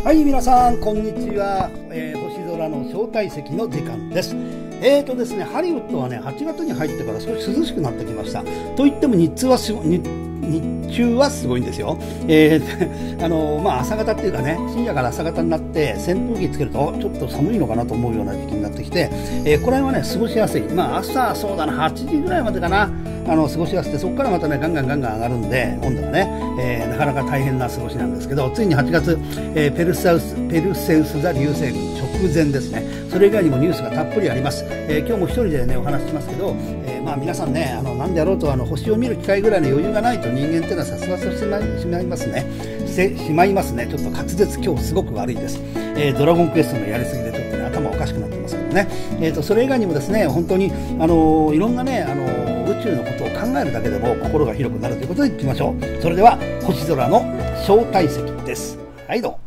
はい、皆さんこんにちは、星空の招待席の時間です。ですね、ハリウッドはね、8月に入ってから少し涼しくなってきました。といっても日中はすごいんですよ。朝方っていうかね、深夜から朝方になって扇風機つけるとちょっと寒いのかなと思うような時期になってきて、これはね過ごしやすい。朝そうだな8時ぐらいまでかな、過ごしやすくて、そこからまたねガンガン上がるんで、温度がね、なかなか大変な過ごしなんですけど、ついに8月、ペルセウス座流星群直前ですね。それ以外にもニュースがたっぷりあります。今日も一人でねお話ししますけど、皆さんね、なんであろうと星を見る機会ぐらいの余裕がないと人間っていうのは殺伐としてしまいますね。ちょっと滑舌今日すごく悪いです。ドラゴンクエストのやりすぎでちょっとね頭おかしくなってますけどね。それ以外にもですね、本当にいろんなね宇宙のことを考えるだけでも心が広くなるということでいきましょう。それでは星空の招待席です。はい、どうも。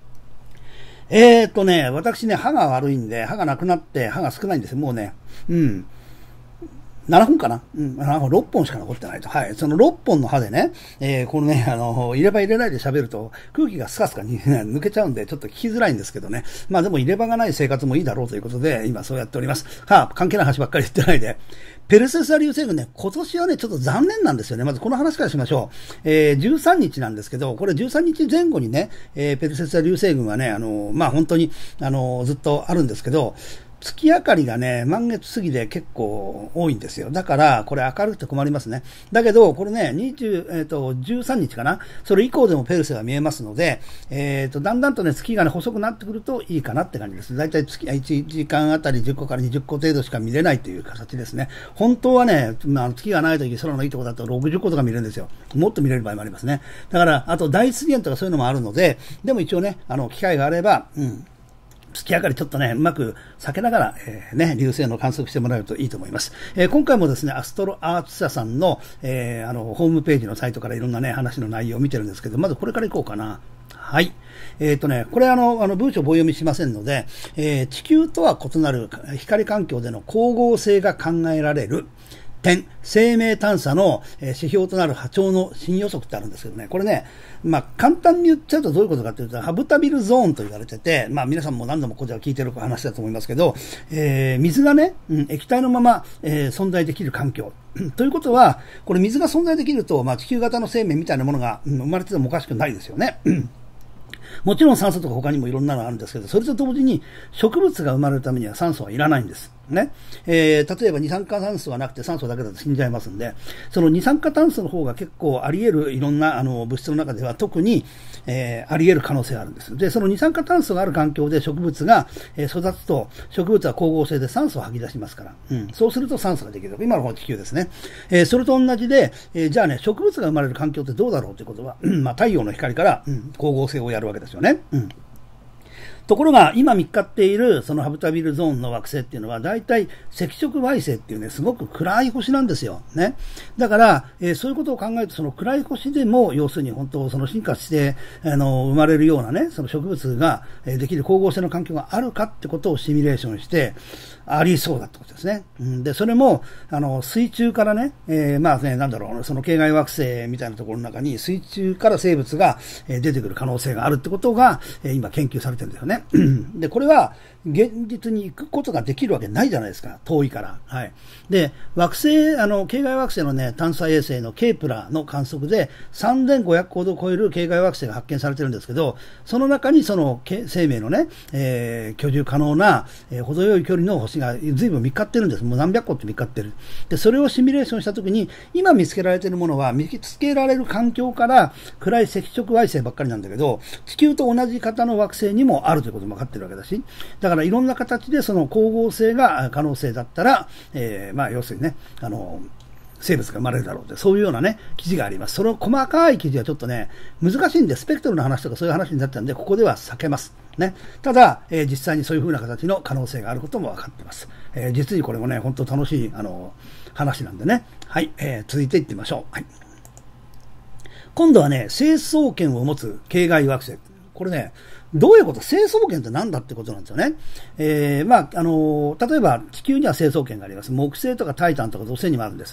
私ね、歯が悪いんで、歯がなくなって歯が少ないんですよ。もうね、7本かな、6本しか残ってないと。はい。その6本の歯でね、このね、入れ歯入れないで喋ると空気がスカスカに抜けちゃうんで、ちょっと聞きづらいんですけどね。でも入れ歯がない生活もいいだろうということで、今そうやっております。関係ない話ばっかり言ってないで。ペルセウス座流星群ね、今年はね、ちょっと残念なんですよね。まずこの話からしましょう。13日なんですけど、これ13日前後にね、ペルセウス座流星群はね、本当に、ずっとあるんですけど、月明かりがね、満月過ぎで結構多いんですよ。だから、これ明るくて困りますね。だけど、これね、13日かな、それ以降でもペルセが見えますので、だんだんとね、月がね、細くなってくるといいかなって感じです。だいたい1時間あたり10個から20個程度しか見れないという形ですね。本当はね、月がないとき、空のいいところだと60個とか見れるんですよ。もっと見れる場合もありますね。だから、あと大出現とかそういうのもあるので、でも一応ね、機会があれば、月明かりちょっとね、うまく避けながら、流星の観測してもらえるといいと思います。今回もですね、アストロアーツ社さんの、ホームページのサイトからいろんなね、話の内容を見てるんですけど、まずこれからいこうかな。はい。これ文章棒読みしませんので、地球とは異なる光環境での光合成が考えられる生命探査の指標となる波長の新予測ってあるんですけどね、これね、簡単に言っちゃうとどういうことかというと、ハブタビルゾーンと言われてて、皆さんも何度もこちら聞いてる話だと思いますけど、水がね、液体のまま、存在できる環境。ということは、これ水が存在できると、地球型の生命みたいなものが生まれててもおかしくないですよね。もちろん酸素とか他にもいろんなのがあるんですけど、それと同時に植物が生まれるためには酸素はいらないんです。ね。例えば二酸化炭素がなくて酸素だけだと死んじゃいますんで、その二酸化炭素の方が結構あり得るいろんな物質の中では特に、あり得る可能性があるんです。で、その二酸化炭素がある環境で植物が、育つと、植物は光合成で酸素を吐き出しますから、そうすると酸素ができる。今の方地球ですね。それと同じで、じゃあね、植物が生まれる環境ってどうだろうということは、太陽の光から、光合成をやるわけですよね。ところが、今見っかっている、そのハブタビルゾーンの惑星っていうのは、大体、赤色矮星っていうね、すごく暗い星なんですよ。ね。だから、そういうことを考えると、その暗い星でも、要するに本当、その進化して、生まれるようなね、その植物が、できる光合成の環境があるかってことをシミュレーションして、ありそうだってことですね。で、それも、水中からね、その系外惑星みたいなところの中に、水中から生物が出てくる可能性があるってことが、今研究されてるんですよね。で、これは、現実に行くことができるわけないじゃないですか。遠いから。はい。で、惑星、系外惑星のね、探査衛星のケープラの観測で、3500個ほど超える系外惑星が発見されてるんですけど、その中にその生命のね、居住可能な、程よい距離の星が随分見っかってるんです。もう何百個って見っかってる。で、それをシミュレーションしたときに、今見つけられているものは、見つけられる環境から暗い赤色矮星ばっかりなんだけど、地球と同じ型の惑星にもあるということも分かってるわけだし、だからいろんな形でその光合成が可能性だったら、要するにね、生物が生まれるだろうという、そういうようなね、記事があります。その細かい記事はちょっとね、難しいんで、スペクトルの話とかそういう話になったんで、ここでは避けます。ね。ただ、実際にそういう風な形の可能性があることも分かっています。実にこれもね、本当楽しい、話なんでね。はい。続いていってみましょう。はい。今度はね、成層圏を持つ系外惑星。これね、どういうこと？成層圏って何だってことなんですよね。例えば地球には成層圏があります。木星とかタイタンとか土星にもあるんです。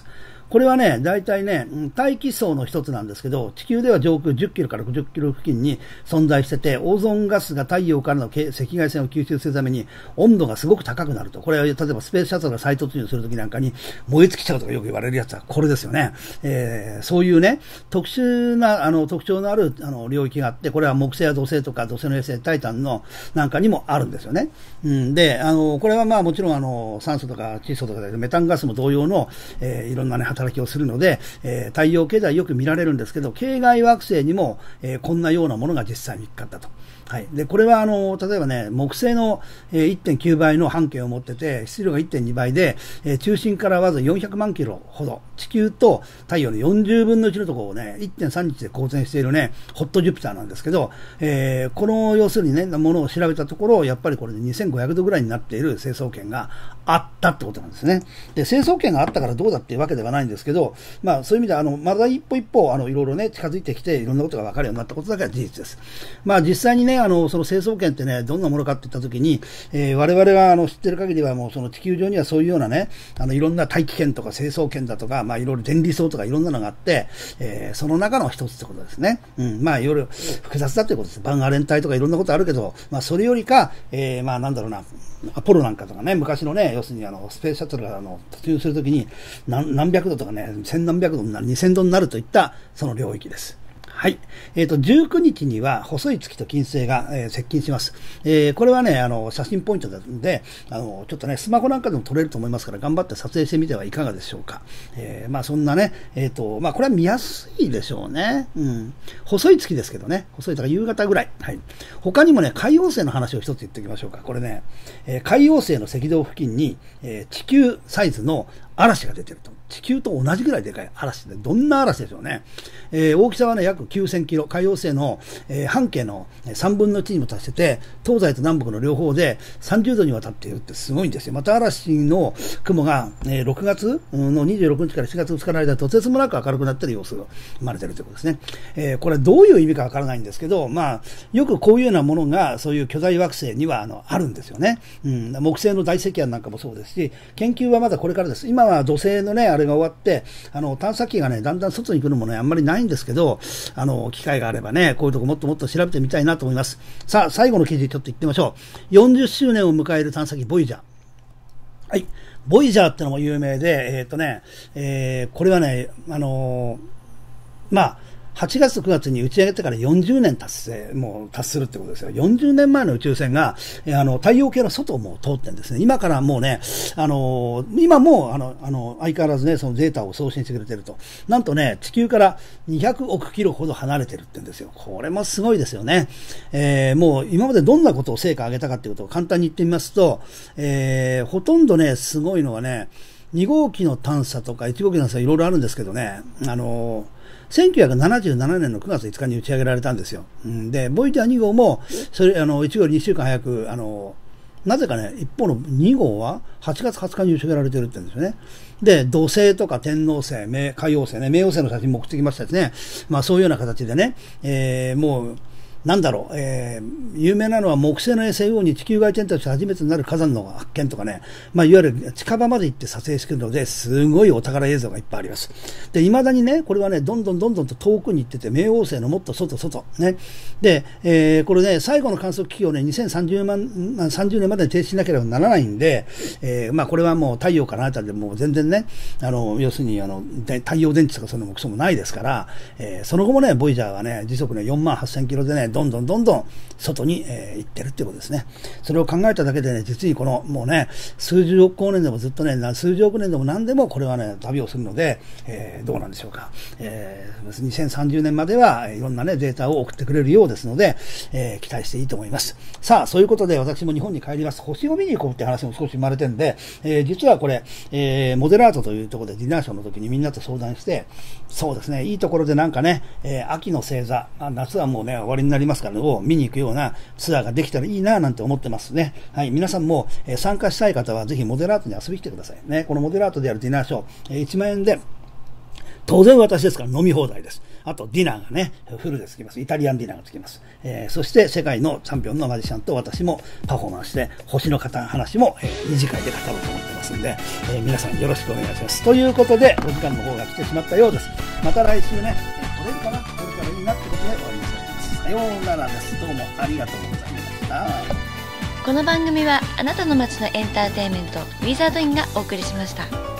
これはね、大体ね、大気層の一つなんですけど、地球では上空10キロから50キロ付近に存在してて、オゾンガスが太陽からの赤外線を吸収するために温度がすごく高くなると。これは例えばスペースシャトルが再突入するときなんかに燃え尽きちゃうとかよく言われるやつはこれですよね。そういうね、特徴のある領域があって、これは木星や土星とか土星の衛星タイタンのなんかにもあるんですよね。で、これはまあもちろん酸素とか窒素とかでメタンガスも同様の、いろんなね、働きをするので、太陽系ではよく見られるんですけど、系外惑星にも、こんなようなものが実際に見つかったと。はい。で、これは例えばね、木星の 1.9 倍の半径を持ってて、質量が 1.2 倍で、中心からわず400万キロほど、地球と太陽の40分の1のところをね、1.3 日で公転しているね、ホットジュピターなんですけど、この要するにね、ものを調べたところ、やっぱりこれで2500度ぐらいになっている成層圏があったってことなんですね。で、成層圏があったからどうだっていうわけではないんですけど、まあそういう意味では、まだ一歩一歩、いろいろね、近づいてきて、いろんなことが分かるようになったことだけは事実です。まあ実際にね、その成層圏ってね、どんなものかって言ったときに、我々は知ってる限りはもうその地球上にはそういうようなね、いろんな大気圏とか成層圏だとか、まあいろいろ電離層とかいろんなのがあって、その中の一つってことですね。まあいろいろ複雑だということです。バンアレン帯とかいろんなことあるけど、まあそれよりか、まあなんだろうな、アポロなんかとかね、昔のね、要するにスペースシャトルが突入するときに何百度とかね、千何百度になる、2000度になるといったその領域です。はい。19日には細い月と金星が、接近します。これはね、写真ポイントなので、ちょっとね、スマホなんかでも撮れると思いますから、頑張って撮影してみてはいかがでしょうか。まあそんなね、まあこれは見やすいでしょうね。細い月ですけどね。細いとか夕方ぐらい。はい。他にもね、海王星の話を一つ言っておきましょうか。これね、海王星の赤道付近に、地球サイズの嵐が出てると。地球と同じぐらいでかい嵐で、どんな嵐でしょうね。大きさはね、約9000キロ、海王星の、半径の3分の1にも達してて、東西と南北の両方で30度にわたっているってすごいんですよ。また嵐の雲が、6月の26日から7月2日の間、とてつもなく明るくなっている様子が生まれているということですね。これどういう意味かわからないんですけど、まあ、よくこういうようなものが、そういう巨大惑星にはあるんですよね。木星の大積案なんかもそうですし、研究はまだこれからです。今は土星のね、あれが終わって、探査機がね、だんだん外に来るものはあんまりないんですけど、機会があればね、こういうとこもっともっと調べてみたいなと思います。さあ、最後の記事ちょっと言ってみましょう。40周年を迎える探査機ボイジャー。はい。ボイジャーってのも有名で、これはね、まあ、8月9月に打ち上げてから40年達するってことですよ。40年前の宇宙船が、太陽系の外をもう通ってるんですね。今からもうね、今も相変わらずね、そのデータを送信してくれてると。なんとね、地球から200億キロほど離れてるって言うんですよ。これもすごいですよね。もう今までどんなことを成果上げたかっていうことを簡単に言ってみますと、ほとんどね、すごいのはね、2号機の探査とか1号機の探査いろいろあるんですけどね、1977年の9月5日に打ち上げられたんですよ。で、ボイジャー2号も、それ、1号より2週間早く、なぜかね、一方の2号は8月20日に打ち上げられてるって言うんですよね。で、土星とか天王星、海王星ね、冥王星の写真も送ってきましたですね。まあそういうような形でね、もう、なんだろう、有名なのは木星の衛星に地球外天体として初めてなる火山の発見とかね、まあ、いわゆる近場まで行って撮影してくるので、すごいお宝映像がいっぱいあります。で、未だにね、これはね、どんどんと遠くに行ってて、冥王星のもっと外、ね。で、これね、最後の観測機器をね、2030年までに停止しなければならないんで、まあ、これはもう太陽からあたりでもう全然ね、要するに、太陽電池とかそのもクソもないですから、その後もね、ボイジャーはね、時速ね、48000キロでね、どんどん外に、行ってるっていうことですね。それを考えただけでね、実にこのもうね、数十億光年でもずっとね、数十億年でも何でもこれはね、旅をするので、どうなんでしょうか。2030年まではいろんなね、データを送ってくれるようですので、期待していいと思います。さあ、そういうことで私も日本に帰ります。星を見に行こうって話も少し生まれてるんで、実はこれ、モデラートというところでディナーショーの時にみんなと相談して、そうですね、いいところでなんかね、秋の星座、夏はもうね、終わりになりますから、を見に行くようなツアーができたらいいななんて思ってますね。はい、皆さんも、参加したい方はぜひモデラートに遊びに来てくださいね。このモデラートでやるディナーショー、1万円で当然私ですから飲み放題です。あとディナーがね、フルでつきます。イタリアンディナーがつきます。そして世界のチャンピオンのマジシャンと私もパフォーマンスで星の話も、二次会で語ろうと思ってますんで、皆さんよろしくお願いします。ということで、お時間の方が来てしまったようです。また来週ね、取れるかな、取れたらいいなってことで終わりにしたいと思います。さようならです。どうもありがとうございました。 この番組はあなたの街のエンターテインメントウィザードインがお送りしました。